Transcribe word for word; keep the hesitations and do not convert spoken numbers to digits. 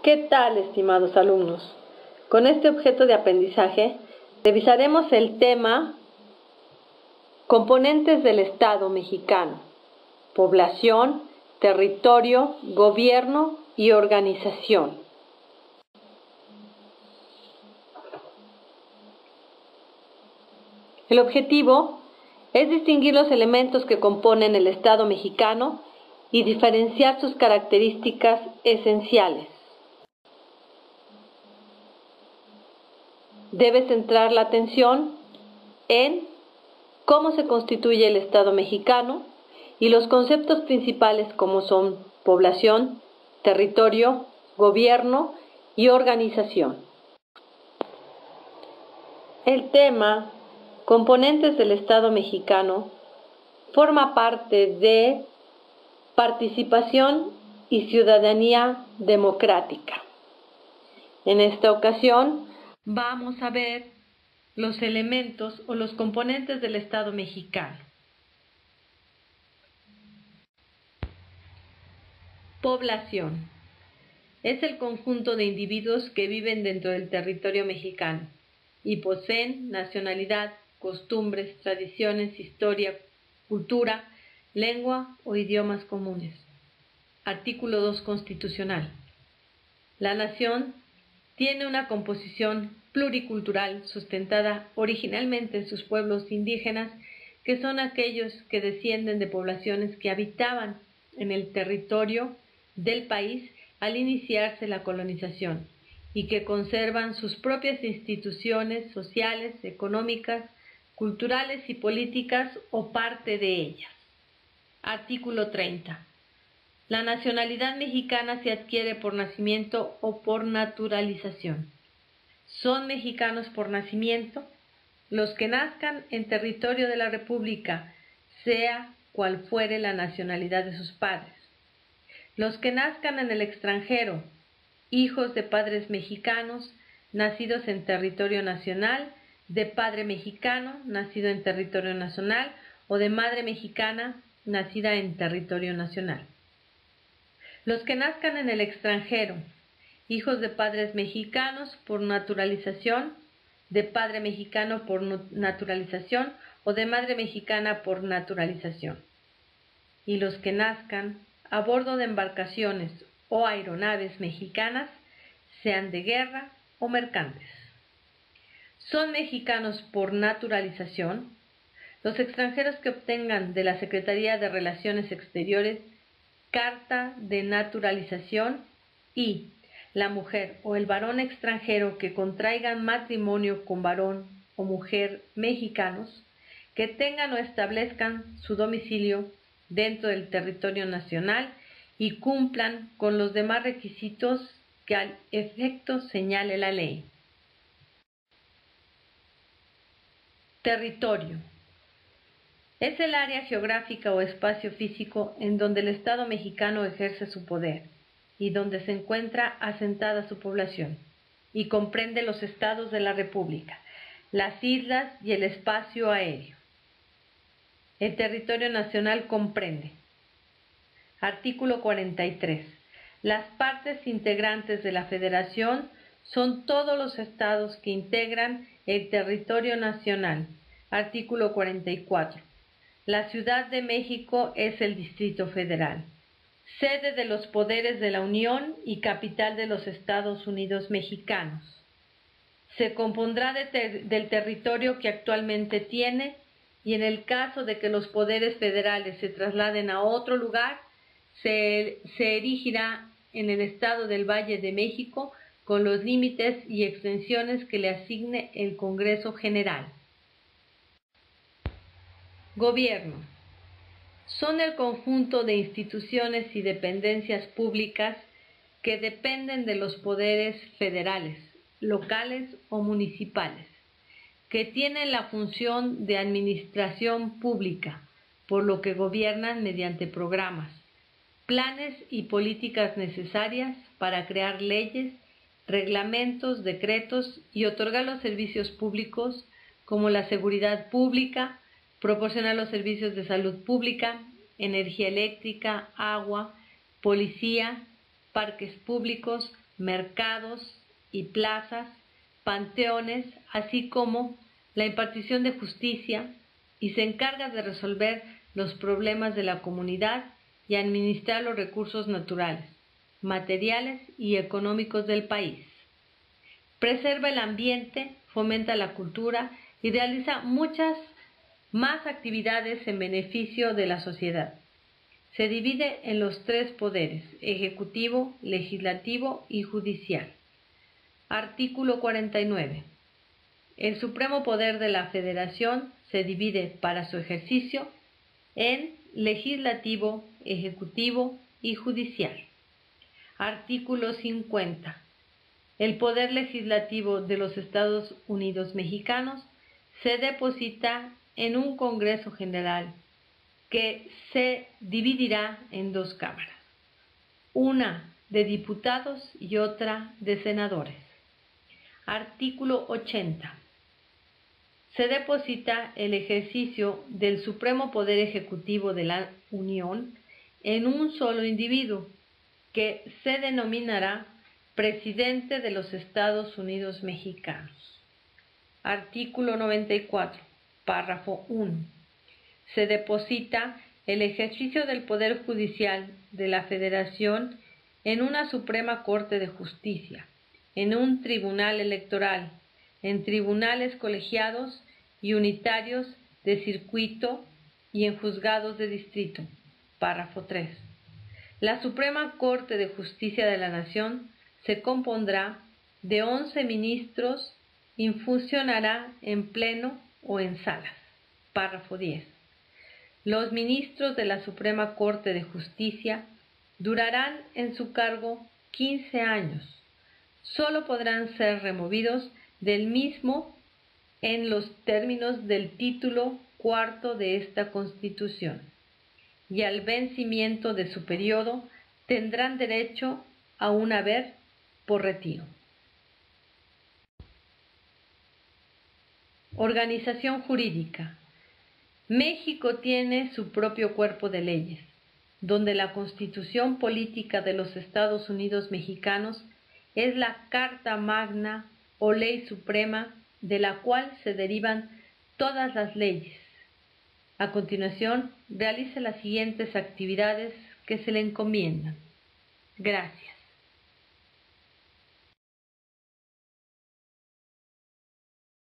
¿Qué tal, estimados alumnos? Con este objeto de aprendizaje, revisaremos el tema Componentes del Estado mexicano: población, territorio, gobierno y organización. El objetivo es distinguir los elementos que componen el Estado mexicano y diferenciar sus características esenciales. Debe centrar la atención en cómo se constituye el Estado mexicano y los conceptos principales como son población, territorio, gobierno y organización. El tema Componentes del Estado mexicano forma parte de participación y ciudadanía democrática. En esta ocasión vamos a ver los elementos o los componentes del Estado mexicano. Población. Es el conjunto de individuos que viven dentro del territorio mexicano y poseen nacionalidad, costumbres, tradiciones, historia, cultura, lengua o idiomas comunes. Artículo dos constitucional. La nación tiene una composición pluricultural sustentada originalmente en sus pueblos indígenas, que son aquellos que descienden de poblaciones que habitaban en el territorio del país al iniciarse la colonización y que conservan sus propias instituciones sociales, económicas, culturales y políticas o parte de ellas. Artículo treinta. La nacionalidad mexicana se adquiere por nacimiento o por naturalización. Son mexicanos por nacimiento los que nazcan en territorio de la República, sea cual fuere la nacionalidad de sus padres. Los que nazcan en el extranjero, hijos de padres mexicanos, nacidos en territorio nacional, de padre mexicano, nacido en territorio nacional, o de madre mexicana, nacida en territorio nacional. Los que nazcan en el extranjero, hijos de padres mexicanos por naturalización, de padre mexicano por naturalización o de madre mexicana por naturalización. Y los que nazcan a bordo de embarcaciones o aeronaves mexicanas, sean de guerra o mercantes. Son mexicanos por naturalización los extranjeros que obtengan de la Secretaría de Relaciones Exteriores carta de naturalización y la mujer o el varón extranjero que contraigan matrimonio con varón o mujer mexicanos, que tengan o establezcan su domicilio dentro del territorio nacional y cumplan con los demás requisitos que al efecto señale la ley. Territorio. Es el área geográfica o espacio físico en donde el Estado mexicano ejerce su poder y donde se encuentra asentada su población, y comprende los estados de la República, las islas y el espacio aéreo. El territorio nacional comprende. Artículo cuarenta y tres. Las partes integrantes de la Federación son todos los estados que integran el territorio nacional. Artículo cuarenta y cuatro. La Ciudad de México es el Distrito Federal, sede de los poderes de la Unión y capital de los Estados Unidos mexicanos. Se compondrá de ter- del territorio que actualmente tiene, y en el caso de que los poderes federales se trasladen a otro lugar, se, se erigirá en el estado del Valle de México con los límites y extensiones que le asigne el Congreso General. Gobierno. Son el conjunto de instituciones y dependencias públicas que dependen de los poderes federales, locales o municipales, que tienen la función de administración pública, por lo que gobiernan mediante programas, planes y políticas necesarias para crear leyes, reglamentos, decretos y otorgar los servicios públicos como la seguridad pública, proporcionar los servicios de salud pública, energía eléctrica, agua, policía, parques públicos, mercados y plazas, panteones, así como la impartición de justicia, y se encarga de resolver los problemas de la comunidad y administrar los recursos naturales, materiales y económicos del país. Preserva el ambiente, fomenta la cultura y realiza muchas más actividades en beneficio de la sociedad. Se divide en los tres poderes: ejecutivo, legislativo y judicial. Artículo cuarenta y nueve. El supremo poder de la Federación se divide para su ejercicio en legislativo, ejecutivo y judicial. Artículo cincuenta. El poder legislativo de los Estados Unidos mexicanos se deposita en un Congreso General que se dividirá en dos cámaras, una de diputados y otra de senadores. Artículo ochenta. Se deposita el ejercicio del supremo poder ejecutivo de la Unión en un solo individuo, que se denominará Presidente de los Estados Unidos Mexicanos. Artículo noventa y cuatro. Párrafo uno. Se deposita el ejercicio del Poder Judicial de la Federación en una Suprema Corte de Justicia, en un tribunal electoral, en tribunales colegiados y unitarios de circuito y en juzgados de distrito. Párrafo tres. La Suprema Corte de Justicia de la Nación se compondrá de once ministros y funcionará en pleno o en salas. Párrafo diez. Los ministros de la Suprema Corte de Justicia durarán en su cargo quince años. Solo podrán ser removidos del mismo en los términos del título cuarto de esta Constitución, y al vencimiento de su periodo tendrán derecho a un haber por retiro. Organización jurídica. México tiene su propio cuerpo de leyes, donde la Constitución Política de los Estados Unidos Mexicanos es la Carta Magna o Ley Suprema de la cual se derivan todas las leyes. A continuación, realice las siguientes actividades que se le encomiendan. Gracias.